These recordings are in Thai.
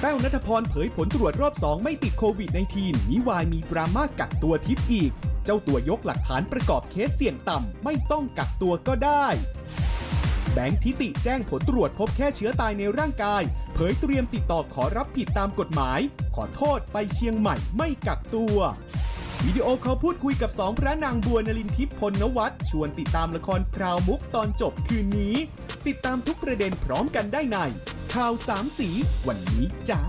ต้วณัฐพรเผยผลตรวจรอบ2ไม่ติดโควิด -19 มิวายมีดราม่ากักตัวทิพย์อีกเจ้าตัวยกหลักฐานประกอบเคสเสี่ยงต่ำไม่ต้องกักตัวก็ได้แบงค์ทิติแจ้งผลตรวจพบแค่เชื้อตายในร่างกายเผยเตรียมติดต่อขอรับผิดตามกฎหมายขอโทษไปเชียงใหม่ไม่กักตัววิดีโอคอลพูดคุยกับ2พระนางบัวนลินทิพย์พลนวัฒน์ชวนติดตามละครพราวมุกตอนจบคืนนี้ติดตามทุกประเด็นพร้อมกันได้ในข่าว3สีวันนี้จ้า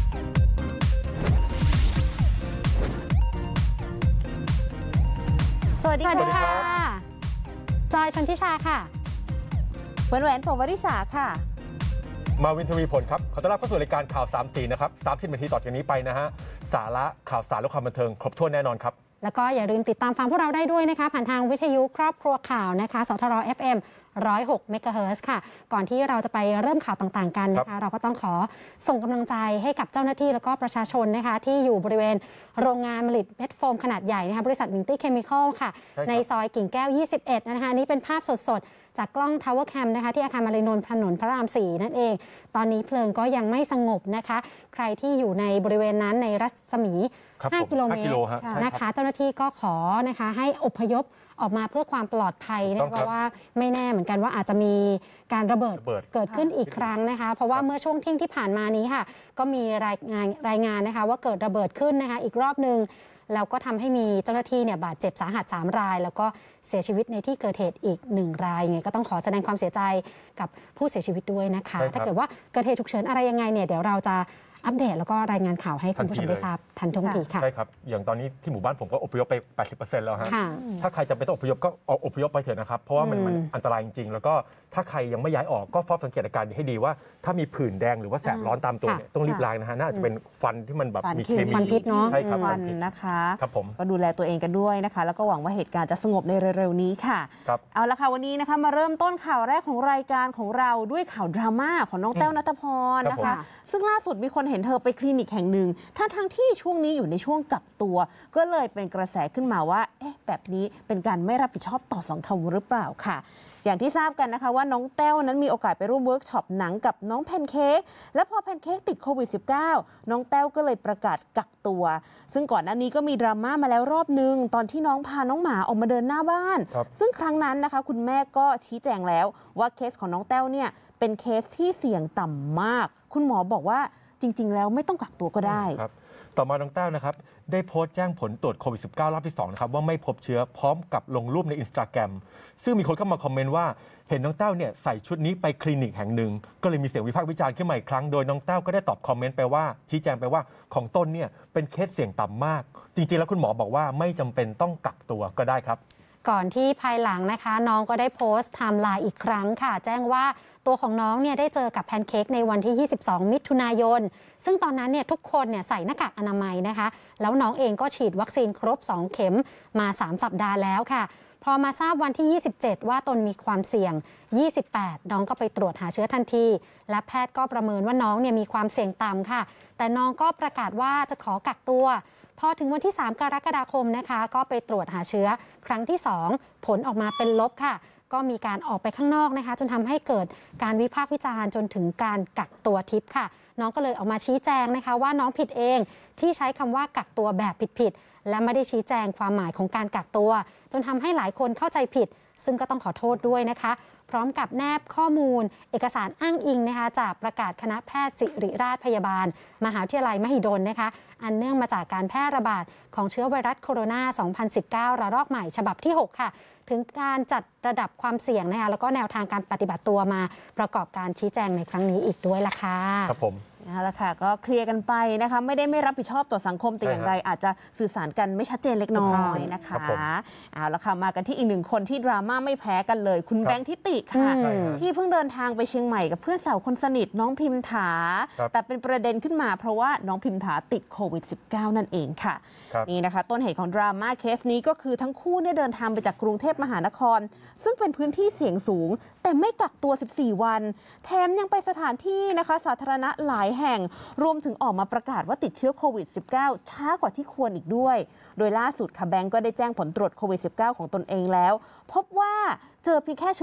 สวัสดีค่ะจอยชนทิชาค่ะแหวนผมวริษาค่ะมาวินทวีผลครับขอต้อนรับเข้าสู่รายการข่าว3สีนะครับ30 นาทีต่อจากนี้ไปนะฮะสาระข่าวสารและความบันเทิงครบถ้วนแน่นอนครับแล้วก็อย่าลืมติดตามฟังพวกเราได้ด้วยนะคะผ่านทางวิทยุครอบครัวข่าวนะคะสทร FM 106 เมกะเฮิรตซ์ค่ะก่อนที่เราจะไปเริ่มข่าวต่างๆกันนะคะเราก็ต้องขอส่งกำลังใจให้กับเจ้าหน้าที่แล้วก็ประชาชนนะคะที่อยู่บริเวณโรงงานผลิตเม็ดโฟมขนาดใหญ่นะคะบริษัทวิงตี้เคมีคอลค่ะในซอยกิ่งแก้ว21นะคะนี้เป็นภาพสดๆจากกล้อง Tower Cam นะคะที่อาคารมารีนนท์ถนนพระราม4นั่นเองตอนนี้เพลิงก็ยังไม่สงบนะคะใครที่อยู่ในบริเวณนั้นในรัศมี5 กิโลเมตรนะคะเจ้าหน้าที่ก็ขอนะคะให้อพยพออกมาเพื่อความปลอดภัยนะเพราะว่าไม่แน่เหมือนกันว่าอาจจะมีการระเบิดเกิดขึ้นอีกครั้งนะคะเพราะว่าเมื่อช่วงเที่ยงที่ผ่านมานี้ค่ะก็มีรายงานนะคะว่าเกิดระเบิดขึ้นนะคะอีกรอบนึงแล้วก็ทำให้มีเจ้าหน้าที่เนี่ยบาดเจ็บสาหัส3 รายแล้วก็เสียชีวิตในที่เกิดเหตุอีก1 รายไงก็ต้องขอแสดงความเสียใจกับผู้เสียชีวิตด้วยนะคะถ้าเกิดว่าเกิดเหตุฉุกเฉินอะไรยังไงเนี่ยเดี๋ยวเราจะอัปเดตแล้วก็รายงานข่าวให้คุณผู้ชมได้ทราบทันท่วงทีค่ะใช่ครับอย่างตอนนี้ที่หมู่บ้านผมก็อพยพไป 80% แล้วฮะถ้าใครจะไปต้องอพยพก็อพยพไปเถอะนะครับเพราะว่ามันอันตรายจริงๆแล้วก็ถ้าใครยังไม่ย้ายออกก็เฝ้าสังเกตอาการให้ดีว่าถ้ามีผื่นแดงหรือว่าแสบร้อนตามตัวเนี่ยต้องรีบล้างนะฮะน่าจะเป็นฟันที่มันแบบมีเคมีควันพิษเนาะใช่ครับฟันนะคะครับผมก็ดูแลตัวเองกันด้วยนะคะแล้วก็หวังว่าเหตุการณ์จะสงบในเร็วๆนี้ค่ะเอาละค่ะวันนี้นะคะมาเริ่มต้นข่าวแรกของรายการของเราด้วยข่าวดราม่าของน้องแต้วณัฐพรนะคะซึ่งล่าสุดมีคนเห็นเธอไปคลินิกแห่งหนึ่งทั้งที่ช่วงนี้อยู่ในช่วงกักตัวก็เลยเป็นกระแสขึ้นมาว่าแบบนี้เป็นการไม่รับผิดชอบต่อสังคมหรือเปล่าค่ะอย่างที่ทราบกันนะคะว่าน้องแต้วนั้นมีโอกาสไปร่วมเวิร์กช็อปหนังกับน้องแพนเค้กและพอแพนเค้กติดโควิด -19 น้องแต้วก็เลยประกาศกักตัวซึ่งก่อนหน้านี้ก็มีดราม่ามาแล้วรอบนึงตอนที่น้องพาน้องหมาออกมาเดินหน้าบ้านซึ่งครั้งนั้นนะคะคุณแม่ก็ชี้แจงแล้วว่าเคสของน้องแต้วเนี่ยเป็นเคสที่เสี่ยงต่ำมากคุณหมอบอกว่าจริงๆแล้วไม่ต้องกักตัวก็ได้ต่อมาน้องแต้วนะครับได้โพสต์แจ้งผลตรวจโควิด -19 รอบที่2นะครับว่าไม่พบเชื้อพร้อมกับลงรูปใน Instagram ซึ่งมีคนเข้ามาคอมเมนต์ว่าเห็นน้องแต้วเนี่ยใส่ชุดนี้ไปคลินิกแห่งหนึ่งก็เลยมีเสียงวิพากษ์วิจารณ์ขึ้นมาอีกครั้งโดยน้องแต้วก็ได้ตอบคอมเมนต์ไปว่าชี้แจงไปว่าของตนเนี่ยเป็นเคสเสี่ยงต่ำมากจริงๆแล้วคุณหมอบอกว่าไม่จำเป็นต้องกักตัวก็ได้ครับก่อนที่ภายหลังนะคะน้องก็ได้โพสต์ไทม์ไลน์อีกครั้งค่ะแจ้งว่าตัวของน้องเนี่ยได้เจอกับแพนเค้กในวันที่22 มิถุนายนซึ่งตอนนั้นเนี่ยทุกคนเนี่ยใส่หน้ากากอนามัยนะคะแล้วน้องเองก็ฉีดวัคซีนครบ2 เข็มมา3 สัปดาห์แล้วค่ะพอมาทราบวันที่27ว่าตนมีความเสี่ยง28น้องก็ไปตรวจหาเชื้อทันทีและแพทย์ก็ประเมินว่าน้องเนี่ยมีความเสี่ยงต่ำค่ะแต่น้องก็ประกาศว่าจะขอกักตัวพอถึงวันที่3 กรกฎาคมนะคะก็ไปตรวจหาเชื้อครั้งที่2ผลออกมาเป็นลบค่ะก็มีการออกไปข้างนอกนะคะจนทำให้เกิดการวิพากษ์วิจารณ์จนถึงการกักตัวทิพย์ค่ะน้องก็เลยออกมาชี้แจงนะคะว่าน้องผิดเองที่ใช้คำว่ากักตัวแบบผิดๆและไม่ได้ชี้แจงความหมายของการกักตัวจนทำให้หลายคนเข้าใจผิดซึ่งก็ต้องขอโทษด้วยนะคะพร้อมกับแนบข้อมูลเอกสารอ้างอิงนะคะจากประกาศคณะแพทย์ศิริราชพยาบาลมหาวิทยาลัยมหิดลนะคะอันเนื่องมาจากการแพร่ระบาดของเชื้อไวรัสโคโรนา 2019 ระลอกใหม่ฉบับที่ 6 ค่ะถึงการจัดระดับความเสี่ยงนะคะแล้วก็แนวทางการปฏิบัติตัวมาประกอบการชี้แจงในครั้งนี้อีกด้วยล่ะค่ะครับผมนั่นแหละค่ะก็เคลียร์กันไปนะคะไม่ได้ไม่รับผิดชอบต่อสังคมแต่อย่างใดอาจจะสื่อสารกันไม่ชัดเจนเล็กน้อยนะคะเอาละค่ะมากันที่อีกหนึ่งคนที่ดราม่าไม่แพ้กันเลยคุณแบงค์ทิติค่ะที่เพิ่งเดินทางไปเชียงใหม่กับเพื่อนสาวคนสนิทน้องพิมถาแต่เป็นประเด็นขึ้นมาเพราะว่าน้องพิมถาติดโควิด -19 นั่นเองค่ะนี่นะคะต้นเหตุของดราม่าเคสนี้ก็คือทั้งคู่ได้เดินทางไปจากกรุงเทพมหานครซึ่งเป็นพื้นที่เสี่ยงสูงแต่ไม่กักตัว14 วันแถมยังไปสถานที่นะคะสาธารณะหลายแห่งรวมถึงออกมาประกาศว่าติดเชื้อโควิด -19 ช้ากว่าที่ควรอีกด้วยโดยล่าสุดค่ะแบงก์ก็ได้แจ้งผลตรวจโควิด -19 ของตนเองแล้วพบว่าเจอเพียงแค่เชื้อตายใน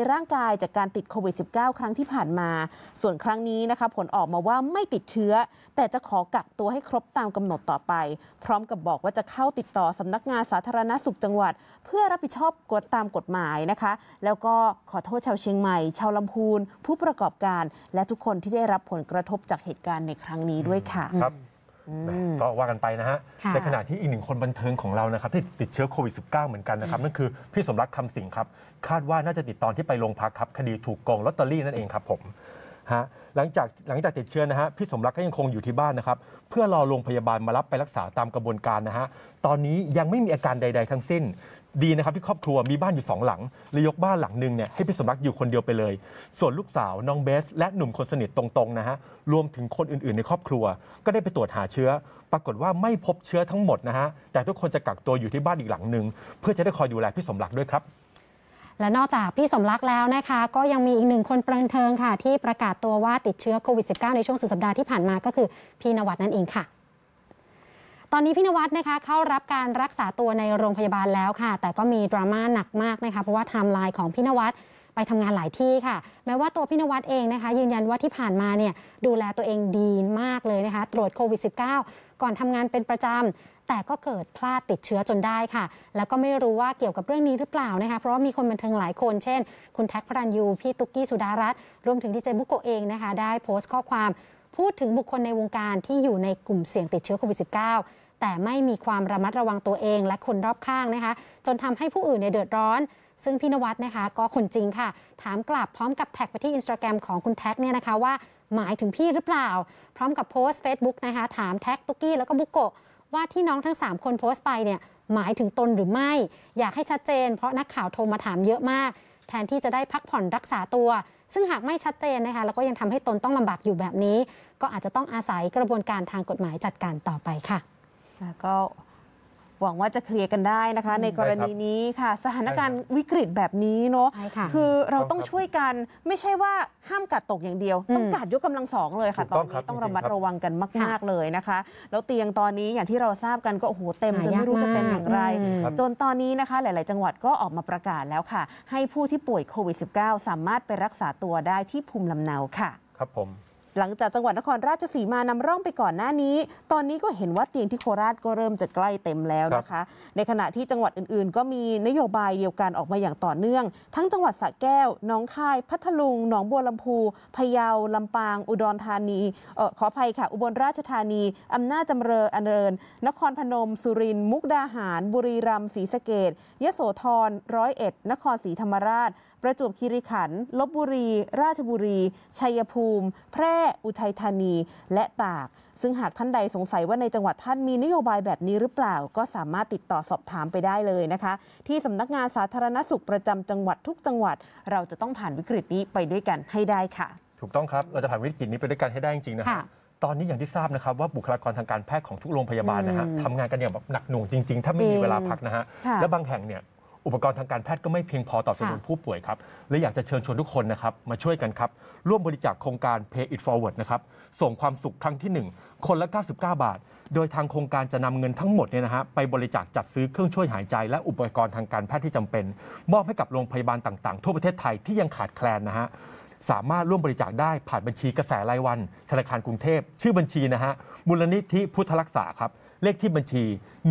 ร่างกายจากการติดโควิด -19 ครั้งที่ผ่านมาส่วนครั้งนี้นะคะผลออกมาว่าไม่ติดเชื้อแต่จะขอกักตัวให้ครบตามกำหนดต่อไปพร้อมกับบอกว่าจะเข้าติดต่อสำนักงานสาธารณสุขจังหวัดเพื่อรับผิดชอบกฎตามกฎหมายนะคะแล้วก็ขอโทษชาวเชียงใหม่ชาวลำพูนผู้ประกอบการและทุกคนที่ได้รับผลกระทบจากเหตุการณ์ในครั้งนี้ด้วยค่ะครับก็ว่ากันไปนะฮะในขณะที่อีกหนึ่งคนบันเทิงของเรานะครับที่ติดเชื้อโควิด -19 เหมือนกันนะครับนั่นคือพี่สมรักคำสิงห์ครับคาดว่าน่าจะติดตอนที่ไปโรงพักครับคดีถูกโกงลอตเตอรี่นั่นเองครับผมหลังจากติดเชื้อนะฮะพี่สมรักก็ยังคงอยู่ที่บ้านนะครับเพื่อรอโรงพยาบาลมารับไปรักษาตามกระบวนการนะฮะตอนนี้ยังไม่มีอาการใดๆทั้งสิ้นดีนะครับที่ครอบครัวมีบ้านอยู่2 หลังเลยยกบ้านหลังนึงเนี่ยให้พี่สมรักอยู่คนเดียวไปเลยส่วนลูกสาวน้องเบสและหนุ่มคนสนิทตรงๆนะฮะรวมถึงคนอื่นๆในครอบครัวก็ได้ไปตรวจหาเชื้อปรากฏว่าไม่พบเชื้อทั้งหมดนะฮะแต่ทุกคนจะกักตัวอยู่ที่บ้านอีกหลังนึงเพื่อจะได้คอยดูแลพี่สมรักด้วยครับและนอกจากพี่สมรักแล้วนะคะก็ยังมีอีกหนึ่งคนบันเทิงค่ะที่ประกาศตัวว่าติดเชื้อโควิด -19 ในช่วงสุดสัปดาห์ที่ผ่านมาก็คือพี่นวัดนั่นเองค่ะตอนนี้พี่นวัดนะคะเข้ารับการรักษาตัวในโรงพยาบาลแล้วค่ะแต่ก็มีดราม่าหนักมากนะคะเพราะว่าไทม์ไลน์ของพี่นวัดไปทำงานหลายที่ค่ะแม้ว่าตัวพี่นวัดเองนะคะยืนยันว่าที่ผ่านมาเนี่ยดูแลตัวเองดีมากเลยนะคะตรวจโควิด -19 ก่อนทำงานเป็นประจำแต่ก็เกิดพลาดติดเชื้อจนได้ค่ะแล้วก็ไม่รู้ว่าเกี่ยวกับเรื่องนี้หรือเปล่านะคะเพราะว่ามีคนบันเทิงหลายคนเช่นคุณแท็กพระรัญยูพี่ตุ๊กกี้สุดารัตน์รวมถึงดีเจบุโกะเองนะคะได้โพสต์ข้อความพูดถึงบุคคลในวงการที่อยู่ในกลุ่มเสี่ยงติดเชื้อโควิด -19 แต่ไม่มีความระมัดระวังตัวเองและคนรอบข้างนะคะจนทำให้ผู้อื่นเดือดร้อนซึ่งพี่นวัดนะคะก็คนจริงค่ะถามกลับพร้อมกับแท็กไปที่ Instagram ของคุณแท็กเนี่ยนะคะว่าหมายถึงพี่หรือเปล่าพร้อมกับโพสต์ Facebook นะคะถามแท็กตุ๊กกี้แล้วก็บุโกะว่าที่น้องทั้ง3คนโพสต์ไปเนี่ยหมายถึงตนหรือไม่อยากให้ชัดเจนเพราะนักข่าวโทรมาถามเยอะมากแทนที่จะได้พักผ่อนรักษาตัวซึ่งหากไม่ชัดเจนนะคะแล้วก็ยังทำให้ตนต้องลำบากอยู่แบบนี้ก็อาจจะต้องอาศัยกระบวนการทางกฎหมายจัดการต่อไปค่ะก็หวังว่าจะเคลียร์กันได้นะคะในกรณีนี้ค่ะสถานการณ์วิกฤตแบบนี้เนาะคือเราต้องช่วยกันไม่ใช่ว่าห้ามกาดตกอย่างเดียวต้องกาดยกกำลัง2เลยค่ะตอนนี้ต้องระมัดระวังกันมากๆเลยนะคะแล้วเตียงตอนนี้อย่างที่เราทราบกันก็โอ้โหเต็มจนไม่รู้จะเต็มอย่างไรจนตอนนี้นะคะหลายๆจังหวัดก็ออกมาประกาศแล้วค่ะให้ผู้ที่ป่วยโควิด -19 สามารถไปรักษาตัวได้ที่ภูมิลำเนาค่ะครับผมหลังจากจังหวัดนครราชสีมานำร่องไปก่อนหน้านี้ตอนนี้ก็เห็นว่าเตียงที่โคราชก็เริ่มจะใกล้เต็มแล้วนะคะในขณะที่จังหวัดอื่นๆก็มีนโยบายเดียวกันออกมาอย่างต่อเนื่องทั้งจังหวัดสระแก้วหนองคายพัทลุงหนองบัวลำพูพะเยาลำปางอุดรธานีขออภัยค่ะอุบลราชธานีอำนาจเจริญนครพนมสุรินทร์มุกดาหารบุรีรัมย์ศรีสะเกษยโสธร101นครศรีธรรมราชประจวบคีรีขันธ์ลพบุรีราชบุรีชัยภูมิแพร่อุทัยธานีและตากซึ่งหากท่านใดสงสัยว่าในจังหวัดท่านมีนโยบายแบบนี้หรือเปล่าก็สามารถติดต่อสอบถามไปได้เลยนะคะที่สำนักงานสาธารณสุขประจำจังหวัดทุกจังหวัดเราจะต้องผ่านวิกฤตนี้ไปด้วยกันให้ได้ค่ะถูกต้องครับเราจะผ่านวิกฤตนี้ไปด้วยกันให้ได้จริงๆนะครับตอนนี้อย่างที่ทราบนะครับว่าบุคลากรทางการแพทย์ของทุกโรงพยาบาลนะฮะทำงานกันอย่างแบบหนักหน่วงจริงๆถ้าไม่มีเวลาพักนะฮะและบางแห่งเนี่ยอุปกรณ์ทางการแพทย์ก็ไม่เพียงพอต่อจำนวนผู้ป่วยครับและอยากจะเชิญชวนทุกคนนะครับมาช่วยกันครับร่วมบริจาคโครงการ Pay It Forward นะครับส่งความสุขครั้งที่1คนละ99 บาทโดยทางโครงการจะนำเงินทั้งหมดเนี่ยนะฮะไปบริจาคจัดซื้อเครื่องช่วยหายใจและอุปกรณ์ทางการแพทย์ที่จำเป็นมอบให้กับโรงพยาบาลต่างๆทั่วประเทศไทยที่ยังขาดแคลนนะฮะสามารถร่วมบริจาคได้ผ่านบัญชีกระแสรายวันธนาคารกรุงเทพชื่อบัญชีนะฮะมูลนิธิพุทธรักษาครับเลขที่บัญชี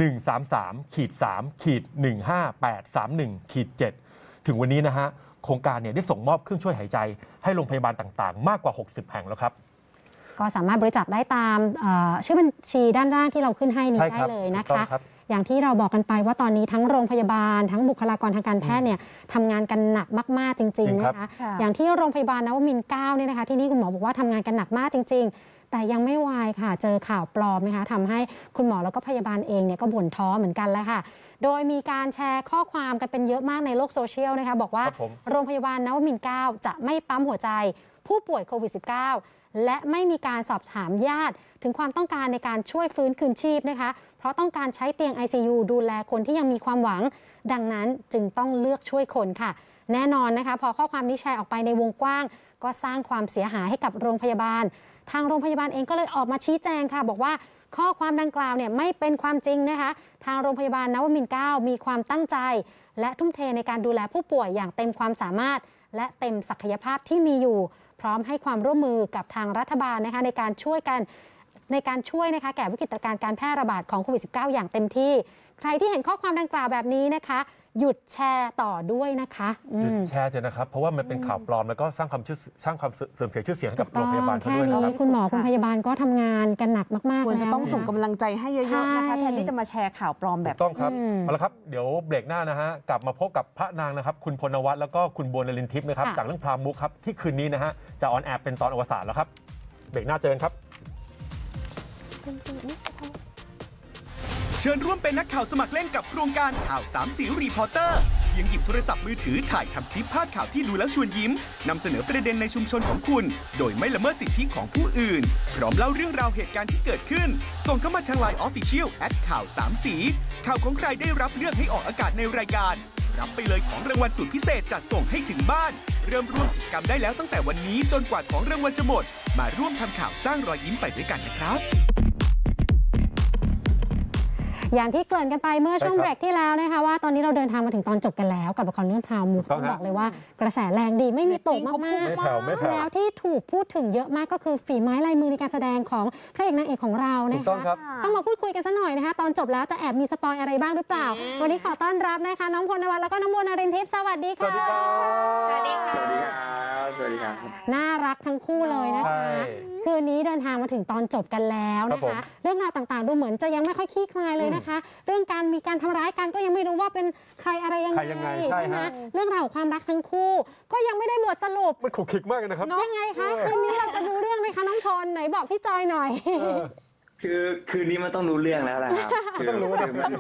133-3-15831-7 ถึงวันนี้นะฮะโครงการเนี่ยได้ส่งมอบเครื่องช่วยหายใจให้โรงพยาบาลต่างๆมากกว่า60แห่งแล้วครับก็สามารถบริจาคได้ตามชื่อบัญชีด้านล่างที่เราขึ้นให้นี้ได้เลยนะคะอย่างที่เราบอกกันไปว่าตอนนี้ทั้งโรงพยาบาลทั้งบุคลากรทางการแพทย์เนี่ยทำงานกันหนักมากๆจริงๆนะคะอย่างที่โรงพยาบาลนวมินทร์9เนี่ยนะคะที่นี่คุณหมอบอกว่าทำงานกันหนักมากจริงๆแต่ยังไม่วายค่ะเจอข่าวปลอมนะคะทำให้คุณหมอแล้วก็พยาบาลเองเนี่ยก็บ่นท้อเหมือนกันแล้วค่ะโดยมีการแชร์ข้อความกันเป็นเยอะมากในโลกโซเชียลนะคะบอกว่าโรงพยาบาลนวมินทร์9จะไม่ปั๊มหัวใจผู้ป่วยโควิด -19 และไม่มีการสอบถามญาติถึงความต้องการในการช่วยฟื้นคืนชีพนะคะเพราะต้องการใช้เตียง ICU ดูแลคนที่ยังมีความหวังดังนั้นจึงต้องเลือกช่วยคนค่ะแน่นอนนะคะพอข้อความนี้แชร์ออกไปในวงกว้างก็สร้างความเสียหายให้กับโรงพยาบาลทางโรงพยาบาลเองก็เลยออกมาชี้แจงค่ะบอกว่าข้อความดังกล่าวเนี่ยไม่เป็นความจริงนะคะทางโรงพยาบาลนวมินทร์ 9มีความตั้งใจและทุ่มเทในการดูแลผู้ป่วยอย่างเต็มความสามารถและเต็มศักยภาพที่มีอยู่พร้อมให้ความร่วมมือกับทางรัฐบาลนะคะในการช่วยนะคะแก้วิกฤตการแพร่ระบาดของโควิด -19 อย่างเต็มที่ใครที่เห็นข้อความดังกล่าวแบบนี้นะคะหยุดแชร์ต่อด้วยนะคะหยุดแชร์เถอะนะครับเพราะว่ามันเป็นข่าวปลอมแล้วก็สร้างความเสื่อมเสียชื่อเสียงให้กับโรงพยาบาลเขาด้วยนะครับคุณหมอคุณพยาบาลก็ทำงานกันหนักมากๆควรจะต้องส่งกำลังใจให้เยอะๆนะคะแทนที่จะมาแชร์ข่าวปลอมแบบต้องครับเอาละครับเดี๋ยวเบรกหน้านะฮะกลับมาพบกับพระนางนะครับคุณพลวัตแล้วก็คุณบัวนลินทิพย์นะครับจากเรื่องพรามุขครับที่คืนนี้นะฮะจะออนแอร์เป็นตอนอวสานแล้วครับเบรกหน้าเจอกันครับเชิญร่วมเป็นนักข่าวสมัครเล่นกับโครงการข่าว3สีรีพอร์เตอร์เพียงหยิบโทรศัพท์มือถือถ่ายทำคลิปพาดข่าวที่ดูแล้วชวนยิ้มนำเสนอประเด็นในชุมชนของคุณโดยไม่ละเมิดสิทธิของผู้อื่นพร้อมเล่าเรื่องราวเหตุการณ์ที่เกิดขึ้นส่งเข้ามาทาง LINE Official @ข่าว3สีข่าวของใครได้รับเลือกให้ออกอากาศในรายการรับไปเลยของรางวัลสุดพิเศษจัดส่งให้ถึงบ้านเริ่มร่วมกิจกรรมได้แล้วตั้งแต่วันนี้จนกว่าของรางวัลจะหมดมาร่วมทำข่าวสร้างรอยยิ้มไปด้วยกันนะครับอย่างที่เกริ่นกันไปเมื่อช่วงเบรกที่แล้วนะคะว่าตอนนี้เราเดินทางมาถึงตอนจบกันแล้วกับละครเรื่องพราวมุขต้องบอกเลยว่ากระแสแรงดีไม่มีตกมากๆแล้วที่ถูกพูดถึงเยอะมากก็คือฝีไม้ลายมือในการแสดงของพระเอกนางเอกของเรานะคะต้องมาพูดคุยกันสักหน่อยนะคะตอนจบแล้วจะแอบมีสปอยอะไรบ้างหรือเปล่าวันนี้ขอต้อนรับนะคะน้องพลวัตแล้วก็น้องบัวนรินทิพย์สวัสดีค่ะสวัสดีค่ะสวัสดีครับน่ารักทั้งคู่เลยนะคะคืนนี้เดินทางมาถึงตอนจบกันแล้วนะคะเรื่องราวต่างๆดูเหมือนจะยังไม่ค่อยคลี่คลายเลยนะคะเรื่องการมีการทำร้ายกันก็ยังไม่รู้ว่าเป็นใครอะไรยังไงใช่ไหมเรื่องราวของความรักทั้งคู่ก็ยังไม่ได้บทสรุปมันขลุกขลิกมากนะครับยังไงคะคืนนี้เราจะดูเรื่องไหมคะน้องพลไหนบอกพี่จอยหน่อยคือคืนนี้มันต้องรู้เรื่องแล้วแหละครับต้องรู้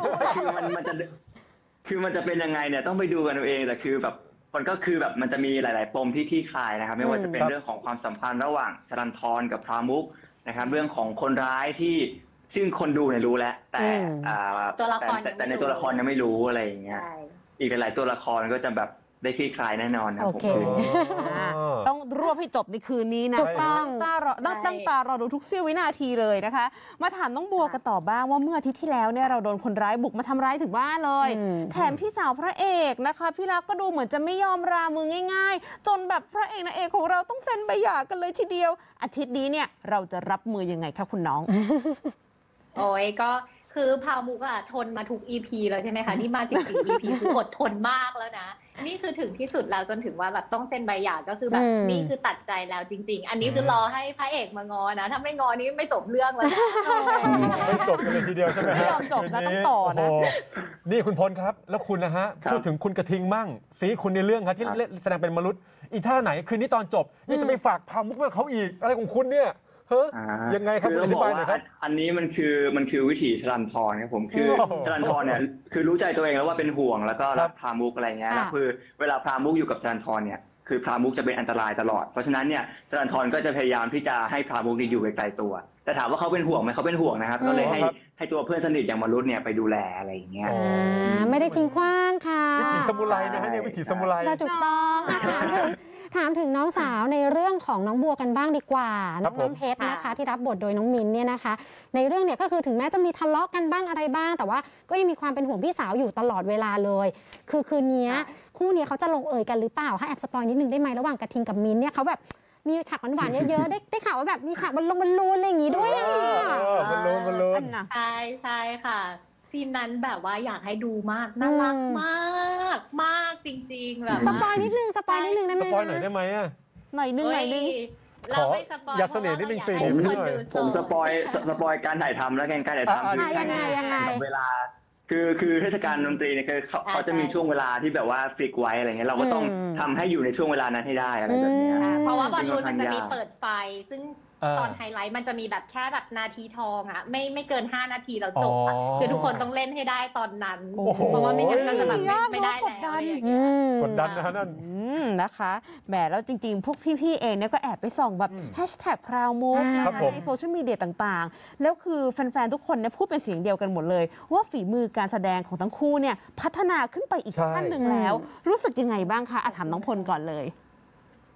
คือมันจะเป็นยังไงเนี่ยต้องไปดูกันเองแต่คือแบบมันก็คือแบบมันจะมีหลายๆปมที่คลี่คลายนะครับไม่ว่าจะเป็นเรื่องของความสัมพันธ์ระหว่างชลันทรกับพรามุขนะครับเรื่องของคนร้ายที่ซึ่งคนดูเนี่ยรู้แล้วแต่ในตัวละครยังไม่รู้อะไรอย่างเงี้ยอีกหลายตัวละครก็จะแบบได้คลี่คลายแน่นอนนะผมต้องรวบให้จบในคืนนี้นะตั้งตารอดูทุกเสี้ยววินาทีเลยนะคะมาถามน้องบัวกันต่อบ้างว่าเมื่ออาทิตย์ที่แล้วเนี่ยเราโดนคนร้ายบุกมาทำร้ายถึงบ้านเลยแถมพี่สาวพระเอกนะคะพี่รักก็ดูเหมือนจะไม่ยอมรามือง่ายๆจนแบบพระเอกนางเอกของเราต้องเซ็นใบหย่ากันเลยทีเดียวอาทิตย์นี้เนี่ยเราจะรับมือยังไงคะคุณน้องโอ้ยก็คือพาวมุกทนมาทุก EP แล้วใช่ไหมคะนี่มา14 EP คืออดทนมากแล้วนะนี่คือถึงที่สุดแล้วจนถึงว่าแบบต้องเซ็นใบหย่าก็คือแบบนี่คือตัดใจแล้วจริงๆอันนี้คือรอให้พระเอกมางอนะถ้าไม่งอนี้ไม่จบเรื่องแล้วไม่จบกันเลยทีเดียวใช่ไหมไม่ยอมจบนะต้องต่อนะนี่คุณพลครับแล้วคุณนะฮะพูดถึงคุณกระทิงมั่งซีคุณในเรื่องครับที่แสดงเป็นมนุษย์อีท่าไหนคืนนี้ตอนจบนี่จะไปฝากพาวมุกกับเขาอีกอะไรของคุณเนี่ยยังไงครับอธิบายหน่อยครับอันนี้มันคือวิถีชลันทรครับผมคือชลันทรเนี่ยคือรู้ใจตัวเองแล้วว่าเป็นห่วงแล้วก็รักพรามุกอะไรเงี้ยแล้วคือเวลาพรามุกอยู่กับชลันทรเนี่ยคือพรามุกจะเป็นอันตรายตลอดเพราะฉะนั้นเนี่ยชลันทรก็จะพยายามที่จะให้พรามุกอยู่ไกลๆตัวแต่ถามว่าเขาเป็นห่วงไหมเขาเป็นห่วงนะครับก็เลยให้ตัวเพื่อนสนิทอย่างมรุตเนี่ยไปดูแลอะไรอย่างเงี้ยไม่ได้ทิ้งขว้างค่ะวิถีซามูไรนะฮะเนี่ยวิถีซามูไรถูกต้องถามถึงน้องสาวในเรื่องของน้องบัวกันบ้างดีกว่าน้องเพชรนะคะที่รับบทโดยน้องมินเนี่ยนะคะในเรื่องเนี่ยก็คือถึงแม้จะมีทะเลาะกันบ้างอะไรบ้างแต่ว่าก็ยังมีความเป็นห่วงพี่สาวอยู่ตลอดเวลาเลยคือคืนนี้คู่นี้เขาจะลงเอยกันหรือเปล่าให้แอบสปอยนิดนึงได้ไหมระหว่างกระทิงกับมินเนี่ยเขาแบบมีฉากหวานๆเยอะๆได้ข่าวว่าแบบมีฉากบอลลูนอะไรอย่างงี้ด้วยบอลลูนใช่ค่ะซีนนั้นแบบว่าอยากให้ดูมากน่ารักมากจริงๆแบบสปอยนิดนึงได้ไหมสปอยหน่อยได้ไหมหน่อยนึงเราไม่สปอยอย่าเสน่ห์นิดนึงสิผมสปอยการถ่ายทำแล้วการถ่ายทำคือยังไงเวลาคือเทศกาลดนตรีเนี่ยเขาจะมีช่วงเวลาที่แบบว่าฟิกไว้อะไรเงี้ยเราก็ต้องทำให้อยู่ในช่วงเวลานั้นให้ได้อะไรแบบนี้เพราะว่าบอลลูนมันจะมีเปิดไฟซึ่งตอนไฮไลท์มันจะมีแบบแค่แบบนาทีทองอ่ะไม่เกิน5นาทีเราจบอ่ะคือทุกคนต้องเล่นให้ได้ตอนนั้นเพราะว่าไม่งั้นก็จะแบบไม่ได้แล้วกดดันนะนั่นนะคะแหมแล้วจริงๆพวกพี่ๆเองเนี่ยก็แอบไปส่องแบบแฮชแท็กพราวมุกในโซเชียลมีเดียต่างๆแล้วคือแฟนๆทุกคนเนี่ยพูดเป็นเสียงเดียวกันหมดเลยว่าฝีมือการแสดงของทั้งคู่เนี่ยพัฒนาขึ้นไปอีกขั้นหนึ่งแล้วรู้สึกยังไงบ้างคะถามน้องพลก่อนเลย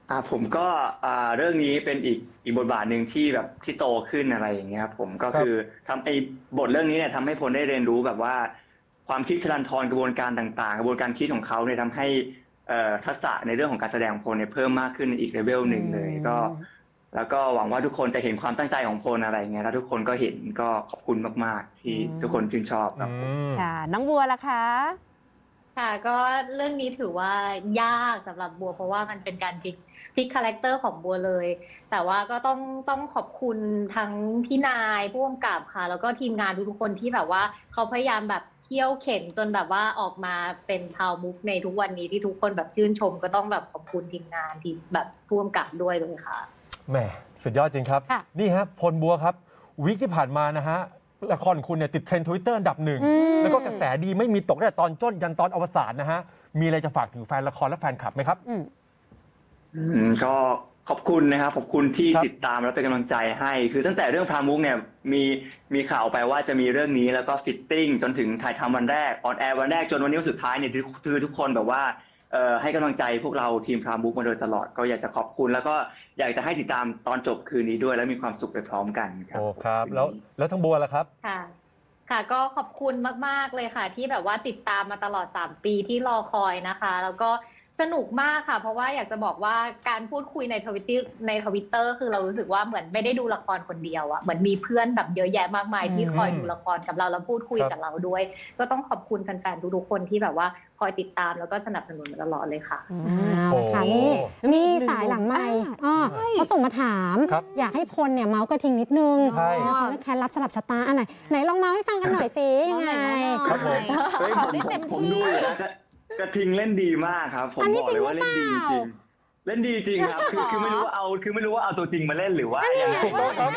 ผมก็เรื่องนี้เป็นอีกบทบาทหนึ่งที่แบบที่โตขึ้นอะไรอย่างเงี้ยครับผมก็คือทำบทเรื่องนี้เนี่ยทำให้พลได้เรียนรู้แบบว่าความคิดชลันทรกระบวนการต่างๆกระบวนการคิดของเขาเนี่ยทำให้ทักษะในเรื่องของการแสดงของพลเนี่ยเพิ่มมากขึ้นอีกเลเวลหนึ่งเลยก็แล้วก็หวังว่าทุกคนจะเห็นความตั้งใจของพลอะไรเงี้ยแล้วทุกคนก็เห็นก็ขอบคุณมากๆที่ทุกคนชื่นชอบครับค่ะน้องบัวล่ะคะค่ะก็เรื่องนี้ถือว่ายากสำหรับบัวเพราะว่ามันเป็นการพลิกคาแรคเตอร์ของบัวเลยแต่ว่าก็ต้องขอบคุณทั้งพี่นายผู้กำกับค่ะแล้วก็ทีมงานทุกคนที่แบบว่าเขาพยายามแบบเคี่ยวเข็นจนแบบว่าออกมาเป็นพาวมุกในทุกวันนี้ที่ทุกคนแบบชื่นชมก็ต้องแบบขอบคุณทีมงานที่แบบผู้กำกับด้วยเลยค่ะแหมสุดยอดจริงครับนี่ฮะพลบัวครับวีคที่ผ่านมานะฮะละครคุณเนี่ยติดเทรนด์ Twitter อันดับหนึ่งแล้วก็กระแสดีไม่มีตกตั้งแต่ตอนต้นยันตอนอวสานนะฮะมีอะไรจะฝากถึงแฟนละครและแฟนคลับไหมครับก็ขอบคุณนะครับขอบคุณที่ติดตามและเป็นกำลังใจให้คือตั้งแต่เรื่องพามุกเนี่ยมีข่าวไปว่าจะมีเรื่องนี้แล้วก็ฟิตติ้งจนถึงถ่ายทำวันแรกออนแอร์วันแรกจนวันนี้วันสุดท้ายเนี่ยคือทุกคนแบบว่าให้กำลังใจพวกเราทีมพามุกมาโดยตลอดก็อยากจะขอบคุณแล้วก็อยากจะให้ติดตามตอนจบคืนนี้ด้วยและมีความสุขไปพร้อมกันครับโอ้ครับแล้วทั้งบัวล่ะครับค่ะก็ขอบคุณมากๆเลยค่ะที่แบบว่าติดตามมาตลอด3ปีที่รอคอยนะคะแล้วก็สนุกมากค่ะเพราะว่าอยากจะบอกว่าการพูดคุยในทวิตเตอร์คือเรารู้สึกว่าเหมือนไม่ได้ดูละครคนเดียวอะเหมือนมีเพื่อนแบบเยอะแยะมากมายที่คอยดูละครกับเราแล้วพูดคุยกับเราด้วยก็ต้องขอบคุณแฟนๆทุกๆคนที่แบบว่าคอยติดตามแล้วก็สนับสนุนมาตลอดเลยค่ะค่ะนี่มีสายหลังไมค์เขาส่งมาถามอยากให้พลเนี่ยเมาส์กระทิงนิดนึงแค่รับสลับชะตาอันไหนลองเมาส์ให้ฟังกันหน่อยสิยังไงครับผมดูแล้วกระทิงเล่นดีมากครับผมบอกเลยว่าเล่นดีจริงเล่นดีจริงครับคือไม่รู้ว่าเอาตัวจริงมาเล่นหรือว่ายังไง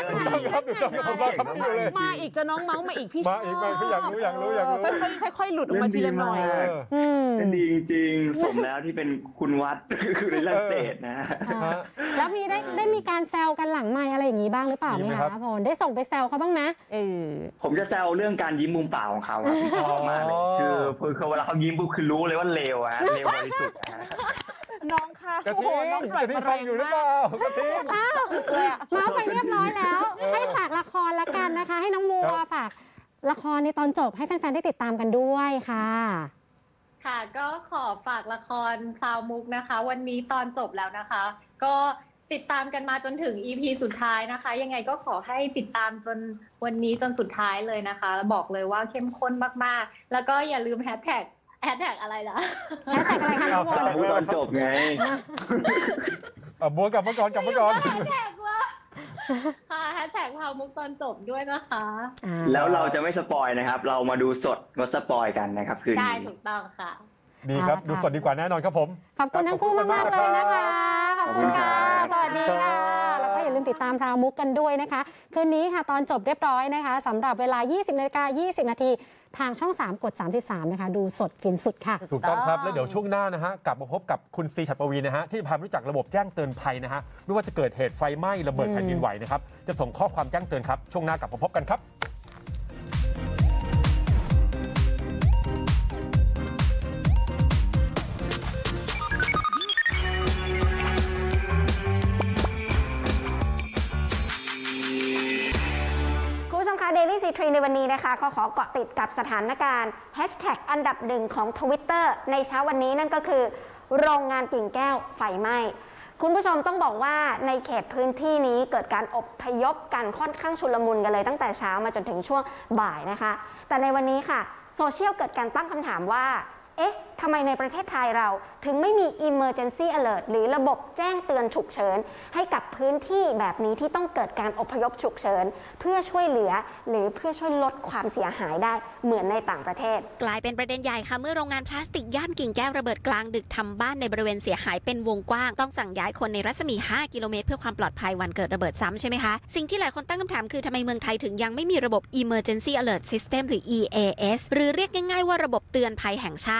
มาอีกจะน้องเมาส์มาอีกพี่มาอีกอยากรู้ค่อยหลุดออกมาทีละหน่อยเล่นดีจริงสมแล้วที่เป็นคุณวัดคือในเรื่องเตะนะแล้วมีได้มีการแซวกันหลังไมค์อะไรอย่างนี้บ้างหรือเปล่าไหมคะพลได้ส่งไปแซวเขาบ้างไหมผมจะแซวเรื่องการยิ้มมุมปากของเขาชอบมากเลยคือเวลาเขายิ้มปุ๊บคือรู้เลยว่าเลวเลวบริสุทธิ์น้องค่ะโอ้โหน้องปล่อยมาแรงอยู่หรือเปล่ากระทิงมาไปเรียบร้อยแล้วให้ฝากละครละกันนะคะให้น้องมัวฝากละครในตอนจบให้แฟนๆได้ติดตามกันด้วยค่ะค่ะก็ขอฝากละครพราวมุกนะคะวันนี้ตอนจบแล้วนะคะก็ติดตามกันมาจนถึง EP สุดท้ายนะคะยังไงก็ขอให้ติดตามจนวันนี้จนสุดท้ายเลยนะคะบอกเลยว่าเข้มข้นมากๆแล้วก็อย่าลืมแฮชแท็กอะไรล่ะแฮชแท็กอะไรคะน้องบัวตอนจบไงบัวกลับมาก่อนแฮชแท็กว่าค่ะแฮชแท็กพาวมุกตอนจบด้วยนะคะแล้วเราจะไม่สปอยนะครับเรามาดูสดงดสปอยกันนะครับคืนนี้ใช่ถูกต้องค่ะดีครับดูสดดีกว่าแน่นอนครับผมขอบคุณทั้งคู่มากๆเลยนะคะขอบคุณค่ะสวัสดีค่ะแล้วก็อย่าลืมติดตามพราวมุกกันด้วยนะคะคืนนี้ค่ะตอนจบเรียบร้อยนะคะสำหรับเวลา 20:20 น.ทางช่อง3กด33นะคะดูสดฟินสุดค่ะถูกต้องครับแล้วเดี๋ยวช่วงหน้านะฮะกลับมาพบกับคุณซีฉัตรปวีนะฮะที่พารู้จักระบบแจ้งเตือนภัยนะฮะไม่ว่าจะเกิดเหตุไฟไหม้ระเบิดแผ่นดินไหวนะครับจะส่งข้อความแจ้งเตือนครับช่วงหน้ากลับมาพบกันครับ Daily C3 ในวันนี้นะคะก็ขอเกาะติดกับสถานการณ์แฮชแท็กอันดับหนึ่งของ Twitter ในเช้าวันนี้นั่นก็คือโรงงานกิ่งแก้วไฟไหม้คุณผู้ชมต้องบอกว่าในเขตพื้นที่นี้เกิดการอพยพกันค่อนข้างชุลมุนกันเลยตั้งแต่เช้ามาจนถึงช่วงบ่ายนะคะแต่ในวันนี้ค่ะโซเชียลเกิดการตั้งคำถามว่าเอ๊ะทำไมในประเทศไทยเราถึงไม่มี Emergency Alert หรือระบบแจ้งเตือนฉุกเฉินให้กับพื้นที่แบบนี้ที่ต้องเกิดการอพยพฉุกเฉินเพื่อช่วยเหลือหรือเพื่อช่วยลดความเสียหายได้เหมือนในต่างประเทศกลายเป็นประเด็นใหญ่ค่ะเมื่อโรงงานพลาสติกย่านกิ่งแก้วระเบิดกลางดึกทำบ้านในบริเวณเสียหายเป็นวงกว้างต้องสั่งย้ายคนในรัศมี5กิโลเมตรเพื่อความปลอดภัยวันเกิดระเบิดซ้ำใช่ไหมคะสิ่งที่หลายคนตั้งคำถามคือทำไมเมืองไทยถึงยังไม่มีระบบ Emergency Alert System หรือ EAS หรือเรียกง่ายๆว่าระบบเตือนภัยแห่งชาติทั้ง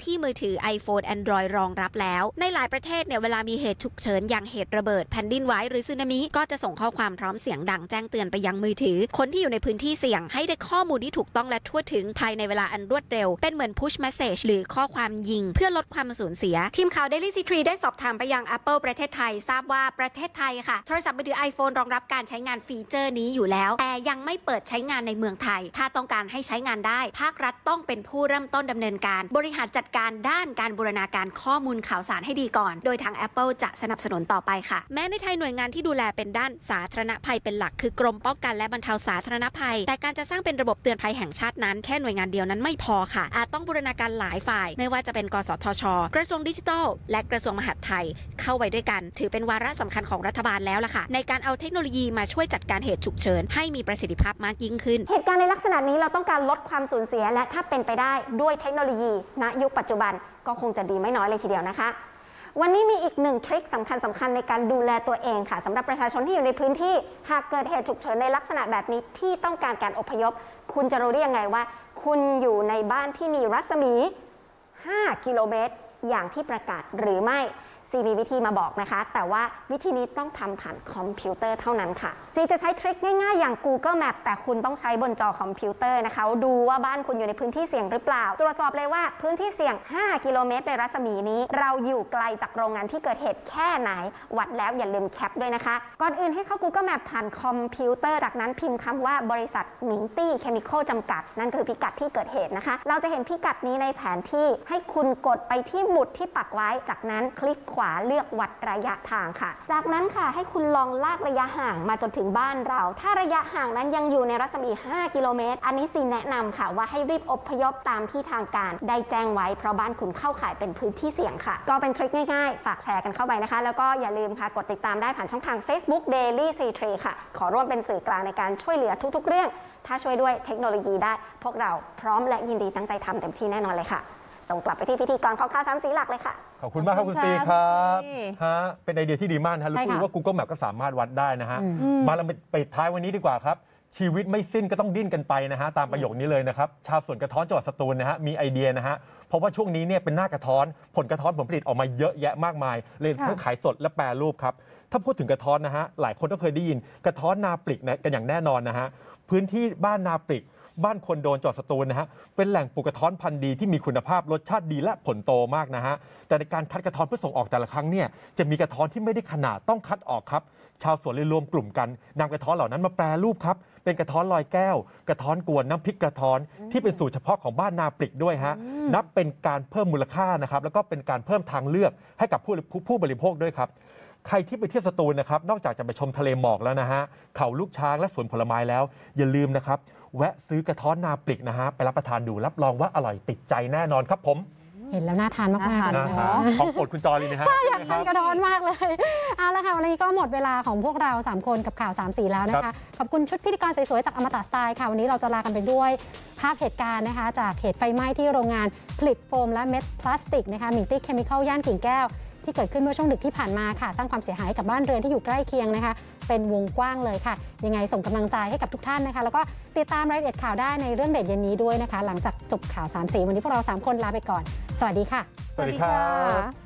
ที่มือถือ iPhone Android รองรับแล้วในหลายประเทศเนี่ยเวลามีเหตุฉุกเฉินอย่างเหตุระเบิดแผ่นดินไหวหรือสึนามิก็จะส่งข้อความพร้อมเสียงดังแจ้งเตือนไปยังมือถือคนที่อยู่ในพื้นที่เสี่ยงให้ได้ข้อมูลที่ถูกต้องและทั่วถึงภายในเวลาอันรวดเร็วเป็นเหมือน push message หรือข้อความยิงเพื่อลดความสูญเสียทีมข่าว Daily C3 ได้สอบถามไปยัง Apple ประเทศไทยทราบว่าประเทศไทยค่ะโทรศัพท์มือถือ iPhone รองรับการใช้งานฟีเจอร์นี้อยู่แล้วแต่ยังไม่เปิดใช้งานในเมืองไทยถ้าต้องการให้ใช้งานได้ภาครัฐต้องเป็นผู้เริ่มต้นดำเนินการบริหารจัดการด้านการบูรณาการข้อมูลข่าวสารให้ดีก่อนโดยทาง Apple จะสนับสนุนต่อไปค่ะแม้ในไทยหน่วยงานที่ดูแลเป็นด้านสาธารณภัยเป็นหลักคือกรมป้องกันและบรรเทาสาธารณภัยแต่การจะสร้างเป็นระบบเตือนภัยแห่งชาตินั้นแค่หน่วยงานเดียวนั้นไม่พอค่ะอาจต้องบูรณาการหลายฝ่ายไม่ว่าจะเป็นกสทช.กระทรวงดิจิทัลและกระทรวงมหาดไทยเข้าไว้ด้วยกันถือเป็นวาระสำคัญของรัฐบาลแล้วล่ะค่ะในการเอาเทคโนโลยีมาช่วยจัดการเหตุฉุกเฉินให้มีประสิทธิภาพมากยิ่งขึ้นเหตุการณ์ในลักษณะนี้เราต้องการลดความสูญเสียและถ้าเป็นไปได้ด้วยเทคโนโลยีณยุคปัจจุบันก็คงจะดีไม่น้อยเลยทีเดียวนะคะวันนี้มีอีกหนึ่งทริคสำคัญในการดูแลตัวเองค่ะสำหรับประชาชนที่อยู่ในพื้นที่หากเกิดเหตุฉุกเฉินในลักษณะแบบนี้ที่ต้องการการอพยพคุณจะรู้ได้ยังไงว่าคุณอยู่ในบ้านที่มีรัศมี5 กิโลเมตรอย่างที่ประกาศหรือไม่ซีมีวิธีมาบอกนะคะแต่ว่าวิธีนี้ต้องทำผ่านคอมพิวเตอร์เท่านั้นค่ะซีจะใช้ทริคง่ายๆอย่าง Google Map แต่คุณต้องใช้บนจอคอมพิวเตอร์นะคะดูว่าบ้านคุณอยู่ในพื้นที่เสี่ยงหรือเปล่าตรวจสอบเลยว่าพื้นที่เสี่ยง5 กิโลเมตรในรัศมีนี้เราอยู่ไกลจากโรงงานที่เกิดเหตุแค่ไหนวัดแล้วอย่าลืมแคปด้วยนะคะก่อนอื่นให้เข้า Google Map ผ่านคอมพิวเตอร์จากนั้นพิมพ์คำว่าบริษัทหมิงตี้เคมีคอลจำกัดนั่นคือพิกัดที่เกิดเหตุนะคะเราจะเห็นพิกัดนี้ในแผนที่ให้คุณกดไปที่หมุดที่ปักไว้จากนั้นคลิกขวาเลือกวัดระยะทางค่ะจากนั้นค่ะให้คุณลองลากระยะห่างมาจนถึงบ้านเราถ้าระยะห่างนั้นยังอยู่ในรัศมี5 กิโลเมตรอันนี้ซีแนะนำค่ะว่าให้รีบอพยพตามที่ทางการได้แจ้งไว้เพราะบ้านคุณเข้าข่ายเป็นพื้นที่เสี่ยงค่ะก็เป็นทริคง่ายๆฝากแชร์กันเข้าไปนะคะแล้วก็อย่าลืมค่ะกดติดตามได้ผ่านช่องทาง Facebook Daily C3 ค่ะขอร่วมเป็นสื่อกลางในการช่วยเหลือทุกๆเรื่องถ้าช่วยด้วยเทคโนโลยีได้พวกเราพร้อมและยินดีตั้งใจทำเต็มที่แน่นอนเลยค่ะส่งกลับไปที่พิธีกรข่าว3 สีหลักเลยค่ะขอบคุณมากครับคุณซีครับเป็นไอเดียที่ดีมากนะรู้ว่า Google Map ก็สามารถวัดได้นะฮะมาเราไปท้ายวันนี้ดีกว่าครับชีวิตไม่สิ้นก็ต้องดิ้นกันไปนะฮะตามประโยคนี้เลยนะครับชาวสวนกระท้อนจังหวัดสตูลนะฮะมีไอเดียนะฮะเพราะว่าช่วงนี้เนี่ยเป็นหน้ากระท้อนผลกระท้อนผลผลิตออกมาเยอะแยะมากมายเลยทั้งขายสดและแปรรูปครับถ้าพูดถึงกระท้อนนะฮะหลายคนก็เคยได้ยินกระท้อนนาปลิกกันอย่างแน่นอนนะฮะพื้นที่บ้านนาปลิกบ้านคนโดนจังหวัดสตูลนะฮะเป็นแหล่งปลูกกระท้อนพันธุ์ดีที่มีคุณภาพรสชาติดีและผลโตมากนะฮะแต่ในการคัดกระท้อนเพื่อส่งออกแต่ละครั้งเนี่ยจะมีกระท้อนที่ไม่ได้ขนาดต้องคัดออกครับชาวสวนเลยรวมกลุ่มกันนำกระท้อนเหล่านั้นมาแปรรูปครับเป็นกระท้อนลอยแก้วกระท้อนกวนน้ำพริกกระท้อนที่เป็นสูตรเฉพาะของบ้านนาปลิกด้วยฮะนับเป็นการเพิ่มมูลค่านะครับแล้วก็เป็นการเพิ่มทางเลือกให้กับผู้บริโภคด้วยครับใครที่ไปเที่ยวสตูลนะครับนอกจากจะไปชมทะเลหมอกแล้วนะฮะเขาลูกช้างและสวนผลไม้แล้วอย่าลืมนะครับแวะซื้อกระท้อนนาปลิกนะฮะไปรับประทานดูรับรองว่าอร่อยติดใจแน่นอนครับผมเห็นแล้วน่าทานมากๆเลยของโปรดคุณจอรีนะฮะใช่อยากทานกระท้อนมากเลยเอาละค่ะวันนี้ก็หมดเวลาของพวกเรา3คนกับข่าว3 สีแล้วนะคะขอบคุณชุดพิธีกรสวยๆจากอมตะสไตล์ค่ะวันนี้เราจะลากันไปด้วยภาพเหตุการณ์นะคะจากเหตุไฟไหม้ที่โรงงานผลิตโฟมและเม็ดพลาสติกนะคะมิงตี้เคมีคอลย่านกิ่งแก้วที่เกิดขึ้นเมื่อช่วงดึกที่ผ่านมาค่ะสร้างความเสียหายกับบ้านเรือนที่อยู่ใกล้เคียงนะคะเป็นวงกว้างเลยค่ะยังไงส่งกำลังใจให้กับทุกท่านนะคะแล้วก็ติดตามรายละเอียดข่าวได้ในเรื่องเด็ดเย็นนี้ด้วยนะคะหลังจากจบข่าว3 สีวันนี้พวกเรา3 คนลาไปก่อนสวัสดีค่ะสวัสดีค่ะ